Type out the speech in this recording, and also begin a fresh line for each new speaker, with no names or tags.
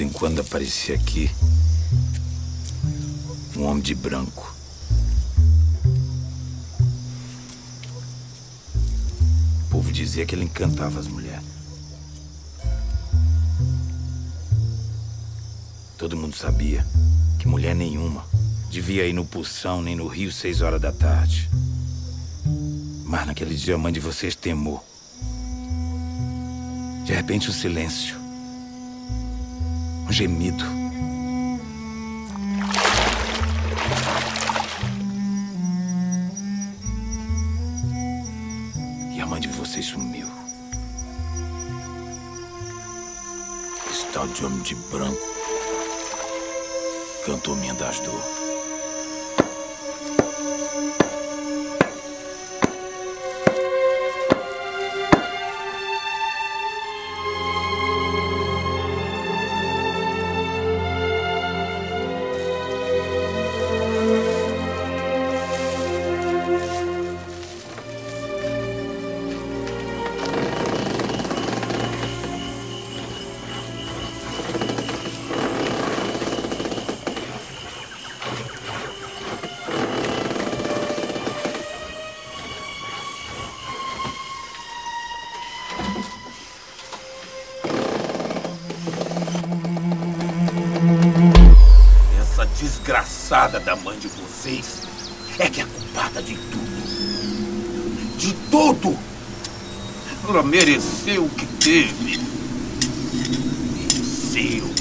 quando em quando aparecia aqui um homem de branco. O povo dizia que ele encantava as mulheres. Todo mundo sabia que mulher nenhuma devia ir no Poção nem no Rio 6 horas da tarde. Mas naquele dia a mãe de vocês temou. De repente o silêncio. Um gemido. E a mãe de vocês sumiu. Esse tal de homem de branco cantou Minha das Dor. Desgraçada da mãe de vocês é que é culpada de tudo. De tudo! Ela mereceu o que teve. Mereceu.